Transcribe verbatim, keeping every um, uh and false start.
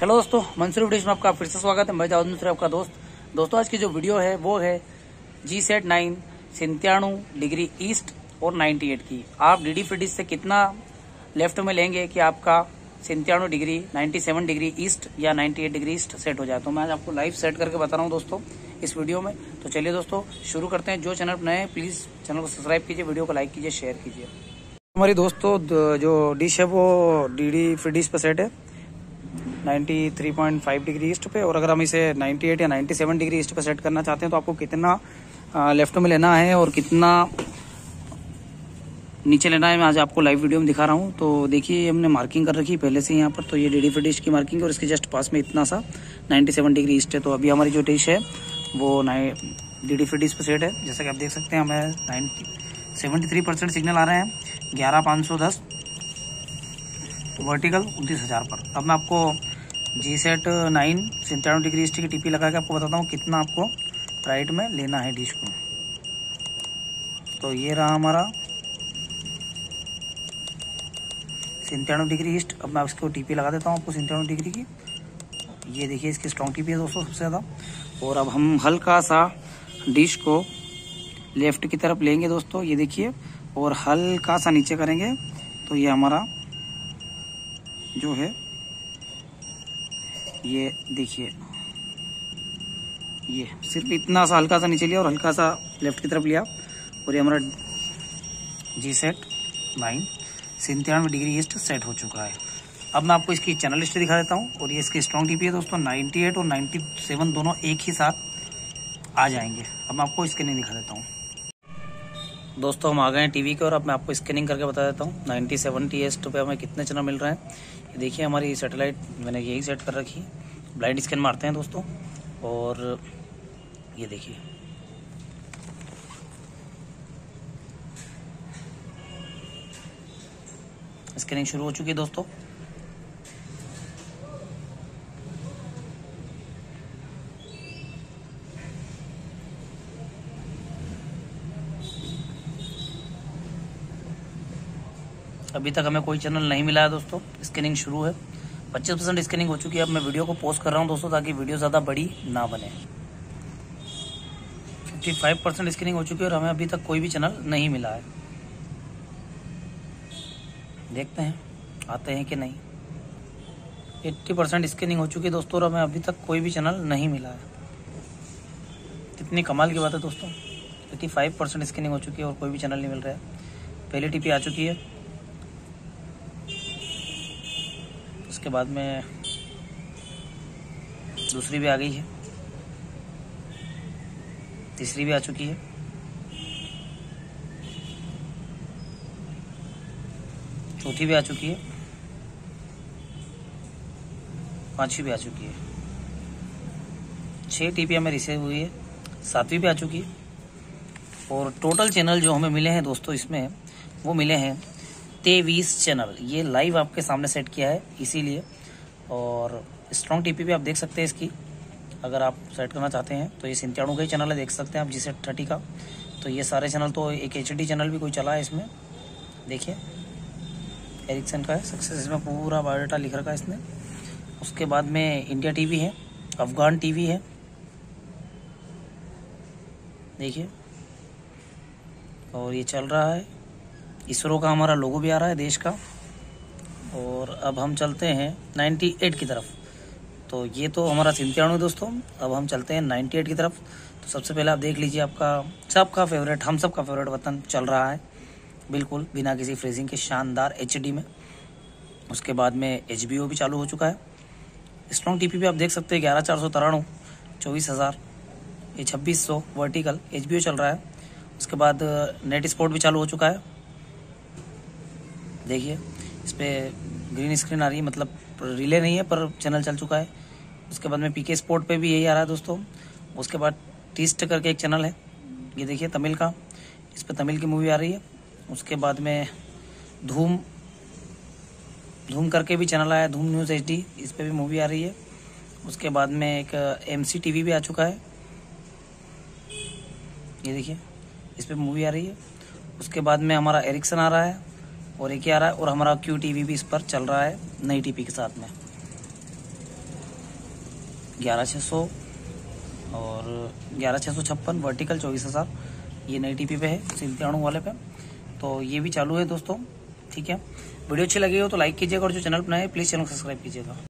Hello दोस्तों, Mansoor dish में आपका फिर से स्वागत है। मैं जावेद मंसूर आपका दोस्त। दोस्तों आज की जो वीडियो है वो है जी सेट नाइन सत्तानवे डिग्री ईस्ट और अट्ठानवे की। आप डी डी फ्री डिश से कितना लेफ्ट में लेंगे कि आपका सत्तानवे डिग्री सत्तानवे डिग्री ईस्ट या अट्ठानवे डिग्री ईस्ट सेट हो जाए। तो मैं आज आपको लाइव सेट करके बता रहा हूँ दोस्तों इस वीडियो में। तो चलिए दोस्तों शुरू करते हैं। जो चैनल नए हैं प्लीज चैनल को सब्सक्राइब कीजिए, वीडियो को लाइक कीजिए, शेयर कीजिए। हमारी दोस्तों जो डिश है वो डी डी फ्री डिश पर सेट है तिरानवे पॉइंट पाँच डिग्री ईस्ट पे। और अगर हम इसे अट्ठानवे या सत्तानवे डिग्री ईस्ट पे सेट करना चाहते हैं तो आपको कितना लेफ्ट में लेना है और कितना नीचे लेना है मैं आज आपको लाइव वीडियो में दिखा रहा हूं। तो देखिए हमने मार्किंग कर रखी है पहले से यहाँ पर। तो ये डी डी फ्री डिश की मार्किंग है और इसके जस्ट पास में इतना सा सत्तानवे डिग्री ईस्ट है। तो अभी हमारी जो डिश है वो डी डी फ्री डिश पे सेट है। जैसा कि आप देख सकते हैं हमें सेवेंटी थ्री परसेंट सिग्नल आ रहे हैं ग्यारह पाँच सौ दस वर्टिकल उनतीस हजार पर। अब मैं आपको जी सेट नाइन सत्तानवे डिग्री ईस्ट की टीपी लगा के आपको बताता हूँ कितना आपको राइट में लेना है डिश को। तो ये रहा हमारा सत्तानवे डिग्री ईस्ट। अब मैं इसको टीपी लगा देता हूँ आपको सत्तानवे डिग्री की। ये देखिए इसकी स्ट्रॉन्ग टीपी है दोस्तों सबसे ज़्यादा। और अब हम हल्का सा डिश को लेफ्ट की तरफ लेंगे दोस्तों, ये देखिए, और हल्का सा नीचे करेंगे। तो ये हमारा जो है ये देखिए, ये सिर्फ इतना सा हल्का सा नीचे लिया और हल्का सा लेफ्ट की तरफ लिया। और ये हमारा जी सेट नाइन सत्तानवे डिग्री ईस्ट सेट हो चुका है। अब मैं आपको इसकी चैनल लिस्ट दिखा देता हूँ। और ये इसकी स्ट्रॉन्ग टीपी है दोस्तों, अट्ठानवे और सत्तानवे दोनों एक ही साथ आ जाएंगे। अब मैं आपको स्कैनिंग दिखा देता हूँ दोस्तों। हम आ गए हैं टीवी के और अब मैं आपको स्कैनिंग करके बता देता हूँ नाइन्टी सेवेंटी ईस्ट पे हमें कितने चैनल मिल रहे हैं। ये देखिए हमारी सैटेलाइट मैंने यही सेट कर रखी है। ब्लाइंड स्कैन मारते हैं दोस्तों और ये देखिए स्कैनिंग शुरू हो चुकी है दोस्तों। अभी तक हमें कोई चैनल नहीं मिला है दोस्तों। स्कैनिंग शुरू है, पच्चीस परसेंट स्कैनिंग हो चुकी है। अब मैं वीडियो को पोस्ट कर रहा हूं दोस्तों ताकि वीडियो ज़्यादा बड़ी ना बने। पचपन परसेंट स्कैनिंग हो चुकी है और हमें अभी तक कोई भी चैनल नहीं मिला है। देखते हैं आते हैं कि नहीं। अस्सी परसेंट स्कैनिंग हो चुकी है दोस्तों और हमें अभी तक कोई भी चैनल नहीं मिला है। कितनी कमाल की बात है दोस्तों, पचासी परसेंट स्कैनिंग हो चुकी है और कोई भी चैनल नहीं मिल रहा है। पहली टीपी आ चुकी है, उसके बाद में दूसरी भी आ गई है, तीसरी भी आ चुकी है, चौथी भी आ चुकी है, पांचवी भी आ चुकी है, छह टीपी हमें रिसीव हुई है, सातवीं भी आ चुकी है। और टोटल चैनल जो हमें मिले हैं दोस्तों इसमें वो मिले हैं तेईस चैनल। ये लाइव आपके सामने सेट किया है इसीलिए। और स्ट्रॉन्ग टीपी भी आप देख सकते हैं इसकी, अगर आप सेट करना चाहते हैं तो ये सत्तानवे का ही चैनल है, देख सकते हैं आप जी सेट थर्टी का। तो ये सारे चैनल, तो एक एच डी चैनल भी कोई चला है इसमें, देखिए एरिक्सन का है सक्सेस, इसमें पूरा बायोडाटा लिख रखा है इसने। उसके बाद में इंडिया टीवी है, अफगान टीवी है, देखिए, और ये चल रहा है। इसरो का हमारा लोगो भी आ रहा है देश का। और अब हम चलते हैं अट्ठानवे की तरफ। तो ये तो हमारा सत्तानवे दोस्तों, अब हम चलते हैं अट्ठानवे की तरफ। तो सबसे पहले आप देख लीजिए, आपका सबका फेवरेट, हम सब का फेवरेट बटन चल रहा है बिल्कुल बिना किसी फ्रीजिंग के, शानदार एचडी में। उसके बाद में एच बी ओ भी चालू हो चुका है। स्ट्रॉन्ग टीपी भी आप देख सकते हैं ग्यारह चार सौ तिरानवे चौबीस हज़ार ये छब्बीस सौ वर्टिकल एच बी ओ चल रहा है। उसके बाद नेट स्पोर्ट भी चालू हो चुका है, देखिए इस पर ग्रीन स्क्रीन आ रही है, मतलब रिले नहीं है पर चैनल चल चुका है। उसके बाद में पीके स्पोर्ट पे भी यही आ रहा है दोस्तों। उसके बाद टीस्ट करके एक चैनल है, ये देखिए तमिल का, इस पर तमिल की मूवी आ रही है। उसके बाद में धूम धूम करके भी चैनल आया, धूम न्यूज़ एच डी, इस पर भी मूवी आ रही है। उसके बाद में एक एम सी टी वी भी आ चुका है, ये देखिए इस पर मूवी आ रही है। उसके बाद में हमारा एरिक्सन आ रहा है और एक ही आ रहा है, और हमारा क्यू टीवी भी इस पर चल रहा है नई टीपी के साथ में। ग्यारह छः सौ और ग्यारह छः सौ छप्पन वर्टिकल चौबीस हज़ार ये नई टीपी पे है सिंत्याणु वाले पे। तो ये भी चालू है दोस्तों, ठीक है। वीडियो अच्छी लगी हो तो लाइक कीजिएगा और जो चैनल बनाए प्लीज़ चैनल को सब्सक्राइब कीजिएगा।